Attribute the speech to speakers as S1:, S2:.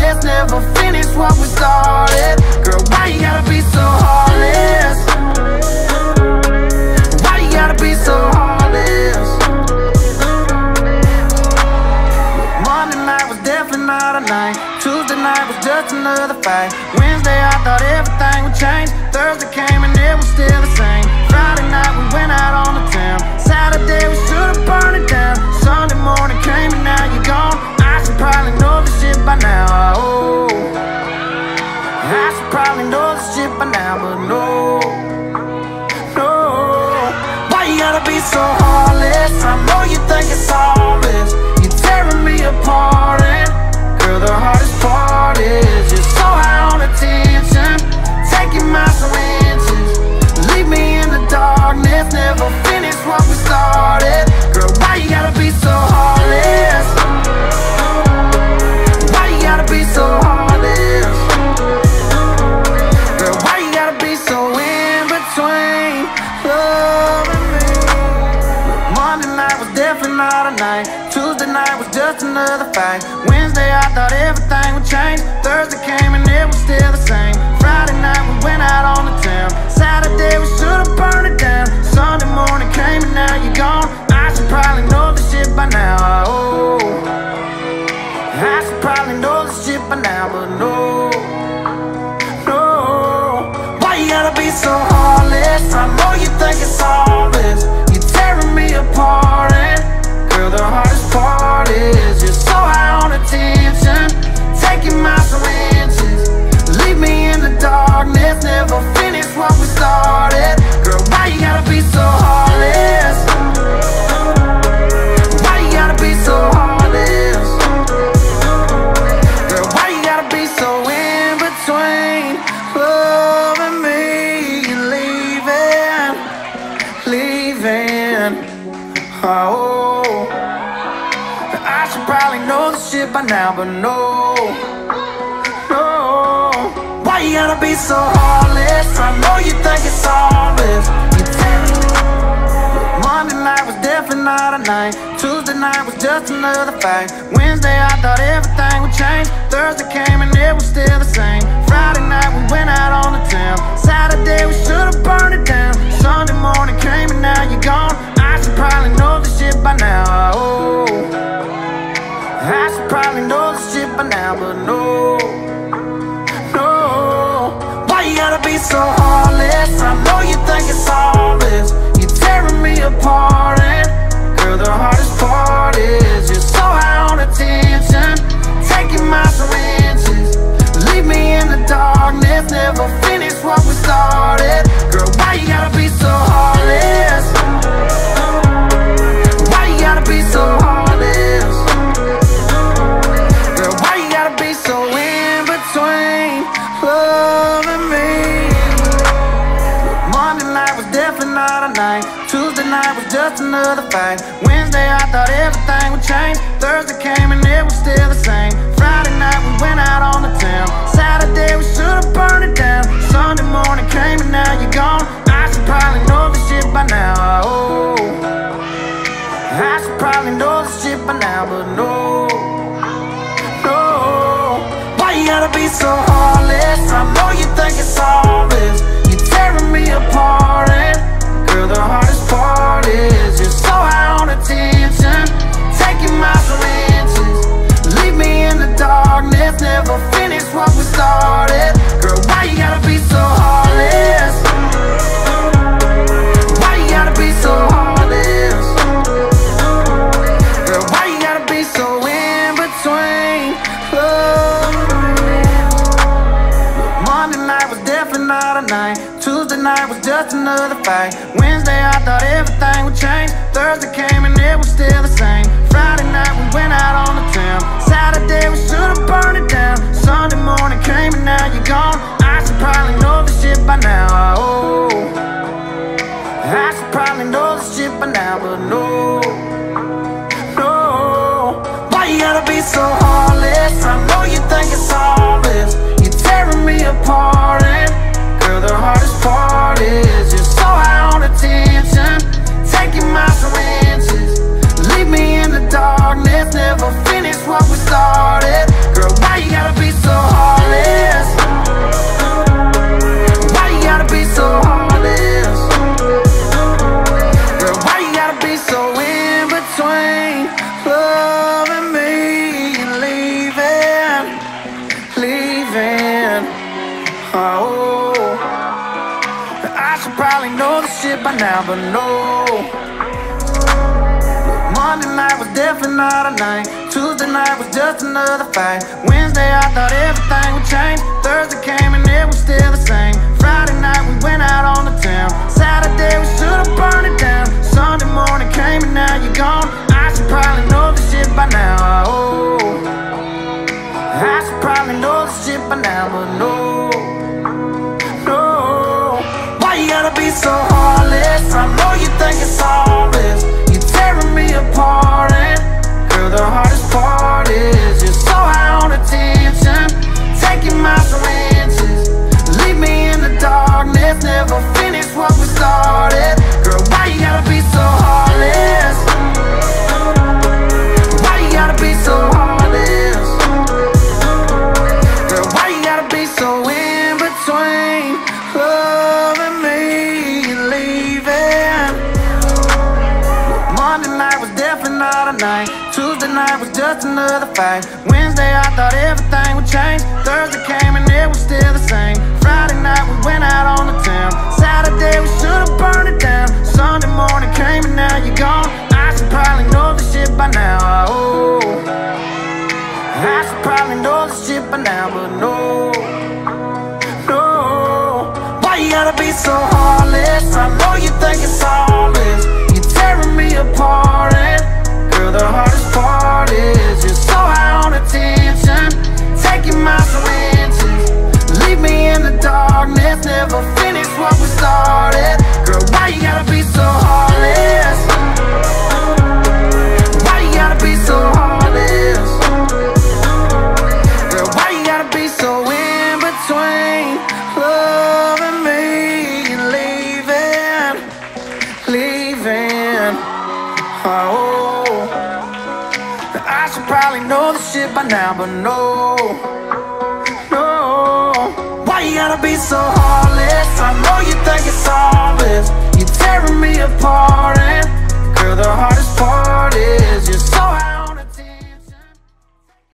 S1: Let's never finish what we started. Girl, why you gotta be so heartless? Why you gotta be so heartless? Monday night was definitely not a night. Tuesday night was just another fight. Wednesday I thought everything would change. Thursday came and it was still the same. Friday night we went out on the town. Saturday we should've burned it down. Sunday morning came and now you're gone. I should probably know this shit by now. Oh, I should probably know this shit by now, but no, no. Why you gotta be so heartless? I know you think it's all this. You're tearing me apart, and girl, the hardest part is you're so high on attention, taking my syringes, leave me in the darkness, never finish what we started. Girl, why you gotta be so heartless? Why you gotta be so heartless? Girl, why you gotta be so in between love and me? Monday night was definitely not a night. Tuesday night was just another fight. Wednesday I thought everything would change. Thursday came and it was still the same. Friday night we went out on the town. Saturday we should've burned it down. Sunday morning came and now you're gone. I should probably know this shit by now. Oh, I should probably know this shit by now, but no, no. Why you gotta be so heartless? I know you think it's all this. You're tearing me apart, and girl, the hardest part is you're so high on attention, taking my syringes, leave me in the darkness, never finish what we started. Girl, why you gotta be so heartless? Why you gotta be so heartless? Girl, why you gotta be so in between love and me? You're leaving, leaving. Oh, I should probably know this shit by now, but no, no. Why you gotta be so heartless? I know you think it's all this. Monday night was definitely not a night. Tuesday night was just another fight. Wednesday I thought everything would change. Thursday came and it was still the same. Friday night we went out on the town. Saturday we should've burned it down. Sunday morning came and now you're gone. I should probably know this shit by now. Oh, I should probably know this shit by now, but no, no. Why you gotta be so heartless? I know you think it's all this. You're tearing me apart, and girl, the hardest part is you're so high on attention, taking my syringes, leave me in the darkness, never finish what we started. Girl, why you gotta be so heartless? Why you gotta be so heartless? Girl, why you gotta be so in between love and me? Monday night was definitely not a night. Tuesday night was just another fight. Wednesday I thought everything would change. Thursday came and it was still the same. Friday night we went out on the town. Saturday we should've burned it down. Sunday morning came and now you're gone. I should probably know this shit by now. Oh, I should probably know this shit by now, but no, no. Why you gotta be so heartless? I know you think it's all this. You're tearing me apart, and girl, the hardest part is you're so high on attention, taking my syringes, leave me in the darkness, never finish what we started. Girl, why you gotta be so heartless? Why you gotta be so heartless? Girl, why you gotta be so in between love and me? Monday night was definitely not a night. Tuesday night was just another fight. Wednesday I thought everything would change. Thursday came and it was still the same. Friday night we went out on the town. Saturday we should've burned it down. Sunday morning came and now you're gone. I should probably know this shit by now. Oh, I should probably know this shit by now, but no, no. Why you gotta be so heartless? I know you think it's all this. You're tearing me apart, and girl, the hardest part is you're so high on attention, taking my syringes, leave me in the darkness, never finish what we started. Girl, why you probably know the shit by now, but no. Monday night was definitely not a night. Tuesday night was just another fight. Wednesday I thought everything would change. Thursday came and it was still the same. Friday night we went out on the town. Saturday we should've burned it down. Sunday morning came and now you're gone. I should probably know this shit by now. Oh, I should probably know this shit by now, but no, no. Why you gotta be so heartless? I know you think it's all this. You're tearing me apart, and girl, the hardest part is you're so high on attention, taking miles from inches. Leave me in the darkness, never finish what we started. Girl, why you gotta be so heartless? Why you gotta be so heartless? Girl, why you gotta be so in between loving me and leaving? Monday night was definitely not a night. Tuesday night was just another fight. Wednesday I thought everything would change. Thursday came and it was still the same. Friday night we went out on the town. Saturday we should've burned it down. Sunday morning came and now you're gone. I should probably know this shit by now. Oh, I should probably know this shit by now, but no, no. Why you gotta be so heartless? I know you think it's all this. You're tearing me apart, and girl, the hardest part is you're so high on attention, taking miles from inches. Leave me in the darkness, never finish what we started. Girl, why you gotta be so heartless? Why you gotta be so heartless? Girl, why you gotta be so in between loving me and leaving, leaving? Oh, I should probably know this shit by now, but no, no. Why you gotta be so heartless? I know you think it's all this. You're tearing me apart, and girl, the hardest part is you're so